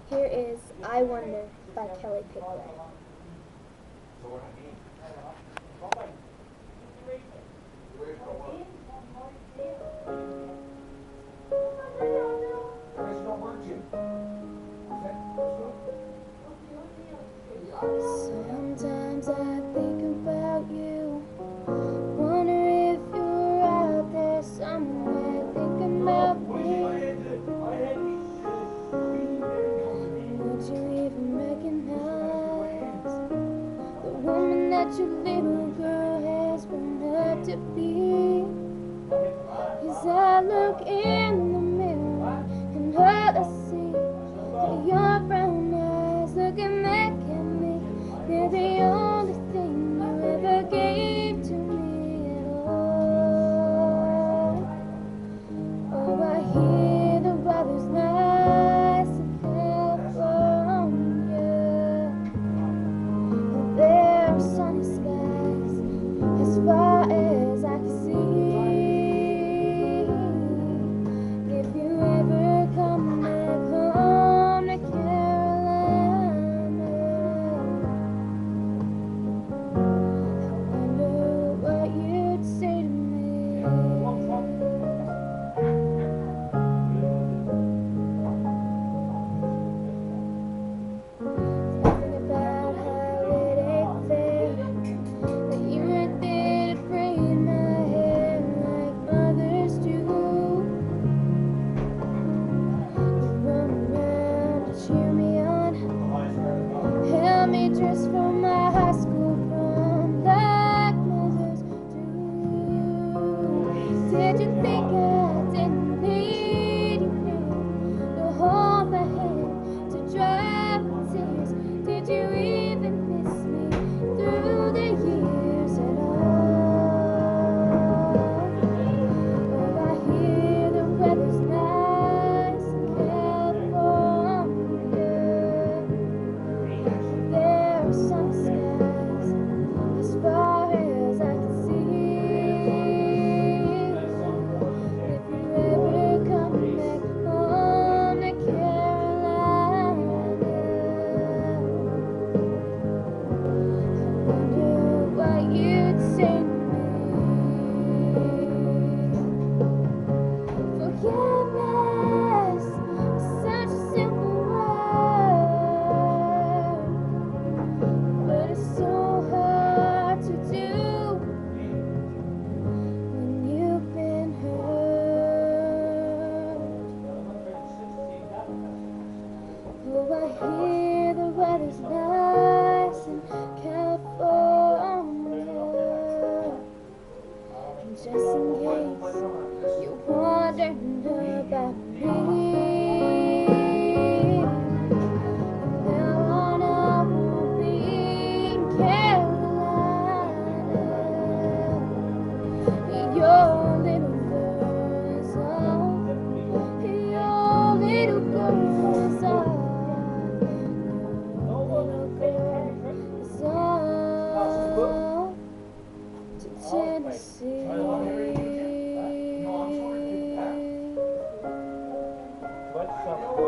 Here is I Wonder by Kelly Pickler. Sometimes I think about you, wonder if you're out there somewhere thinking about me. Would you even recognize the woman that your little girl has grown up to be? As I look in the mirror and all I see are your brown eyes looking back at me. They're the only thing you ever gave to me at all. Oh, I hear the weather's nice in California. There are sunny skies as far as I can see. If you ever come back home to Carolina, I wonder what you'd say to me. Thinking about how it ain't fair that you right there to braid my hair like mothers do. You run around to cheer me on, help me dress for my high school prom like mothers do. Did you think I didn't need you to hold my hand, to dry my tears? Did you even miss me through the years at all? Oh, I hear the weather's nice in California. There are sunny skies as far as I can see. If you ever come back home to Carolina, I wonder what you'd say to me. Forgiveness is such a simple word, but it's so hard to do when you've been hurt. Oh, I hear the weather's nice in California. And just in case you're wondering about me, from now on I won't be in Carolina. Your little girl is all, your little girl is all, your little girl is all to Tennessee. What's up?